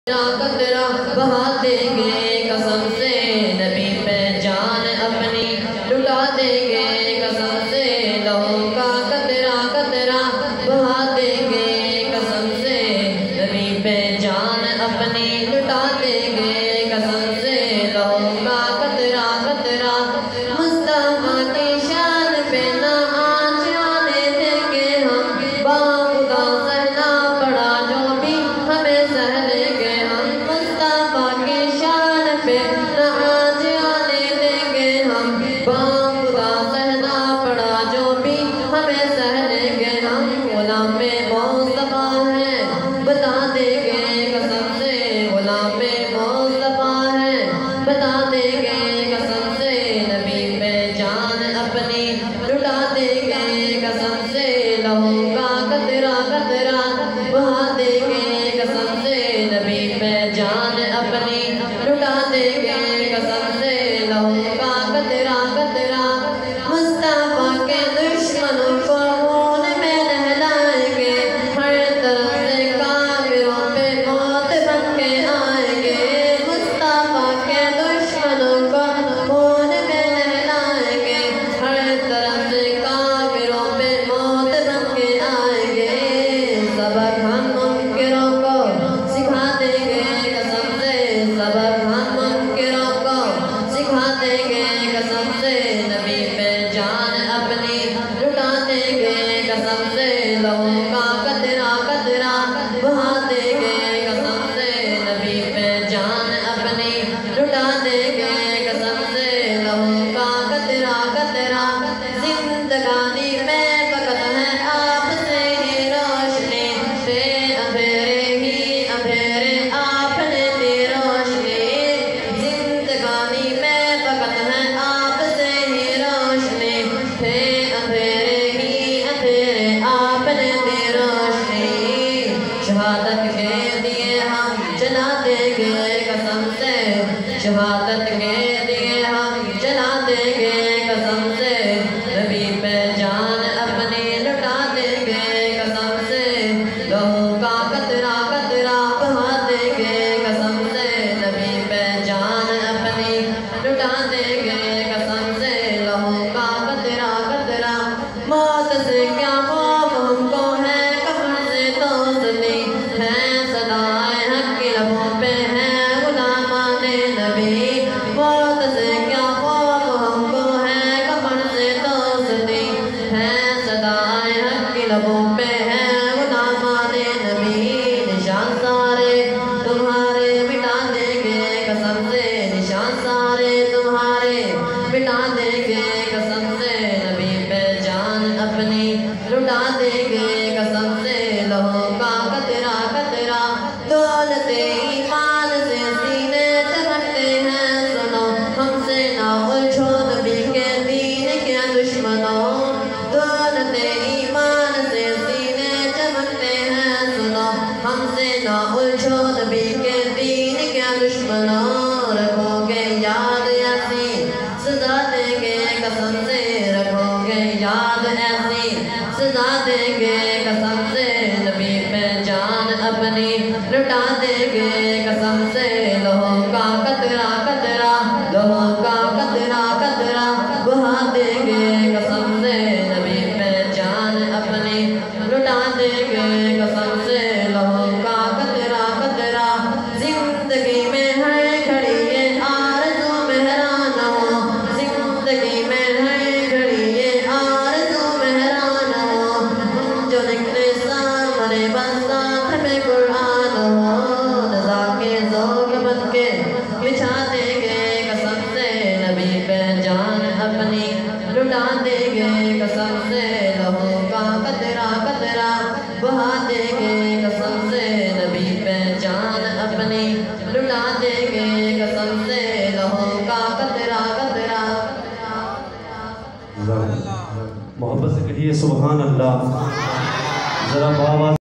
قطرہ بہا دیں گے قسم سے نبی پہ جان اپنی لٹا دیں گے قسم سے لہو کا قطرہ قطرہ بہا دیں گے قسم سے نبی پہ جان اپنی لٹا دیں گے قسم سے لہو کا قطرہ قطرہ مصطفیٰ کی شان پہ نہ آنچ آنے دیں گے ہم باخدا سہنا پڑا جو بھی ہمیں سہنے گے ہم مصطفیٰ کی شان پہ نہ آنچ آنے دیں گے ہم باخدا سہنا پڑا جو بھی ہمیں سہنے گے ہم غلام مصطفیٰ ہیں بتا دیں گے قسم سے غلام مصطفیٰ ہیں بتا دیں گے قسم سے نبی پہ جان اپنی لٹا دیں گے قسم سے لہو کا قطرہ قطرہ بہا دیں گے قسم سے نبی پہ جان اپنی لٹا دیں گے قسم سے لہو کا قطرہ قطرہ مصطفیٰ کے دشمنوں کو خون میں نہلائیں گے ہر طرف سے کافروں پہ موت بن کے آئیں گے مصطفیٰ کے دشمنوں کو خون میں نہلائیں گے ہر طرف سے کافروں پہ موت بن کے آئیں گے سبق ہم منکروں کو سکھا دیں گے قسم سے سبق ہم منکروں کو سکھا دیں گے قسم سے نبی پہ جان اپنی لٹا دیں گے قسم سے لہو کا قطرہ قطرہ بہا دیں گے قسم سے نبی پہ جان اپنی لٹا دیں گے قسم سے لہو کا قطرہ قطرہ زندگانی میں فقط ہے آپ سے ہی روشنی تھے اندھیرے ہی اندھیرے آپ نے دی روشنی زندگانی میں فقط ہے آپ سے ہی روشنی تھے اندھیرے ہی اندھیرے آپ نے دی روشنی شہادت کے دیے ہم جلا دیں گے قسم سے شہادت کے دیے ہم جلا دیں گے قسم سے نبی پہ جان اپنی لٹا دیں گے قسم سے لہو کا قطرہ قطرہ بہا دیں گے قسم سے نبی پہ جان اپنی لٹا دیں گے قسم سے لہو کا قطرہ قطرہ موت سے کیا خوف ہم کو ہے کفن سے دوستی ہے صدائے حق کی لبوں پہ ہے غلامان نبی موت سے کیا خوف ہم کو ہے کفن سے دوستی ہے صدائے حق کی لبوں پہ ہے غلامان نبی نشان سارے تمہارے مٹا دیں گے قسم سے نشان سارے تمہارے مٹا دیں گے قسم سے نبی پہ جان اپنی لٹا دیں گے قسم سے لہو کا قطرہ قطرہ دولت ایمان سے سینے چمکتے ہیں سنو ہم سے نہ الجھو نبی کے دین کے دشمنوں دولت ایمان سے سینے چمکتے ہیں سنو ہم سے نہ الجھو نبی کے دین کے دشمنوں رکھو گے یاد ایسی سزا دیں گے قسم سے رکھو گے یاد ایسی سزا دیں گے قسم سے نبی پہ جان اپنی لٹا دیں گے قسم سے لہو کا قطرہ قطرہ لہو کا قطرہ قطرہ بہا دیں گے قسم سے نبی پہ جان اپنی لٹا دیں گے قسم سے لہو کا قطرہ قطرہ زندگی میں ہر گھڑی یہ آرزو مہران ہو زندگی میں ہر گھڑی یہ آرزو مہران ہو جو نکلے سامنے بس ساتھ میں قرآن ہو رضا کے ذوق بن کے بچھا دیں گے قسم سے نبی پہ جان اپنی لٹا دیں گے قسم سے لہو کا قطرہ قطرہ بہا دیں گے قسم سے نبی پہ جان اپنی لٹا دیں گے قسم سے لہو کا قطرہ قطرہ محبت سے کہیے سبحان اللہ ذرا بابا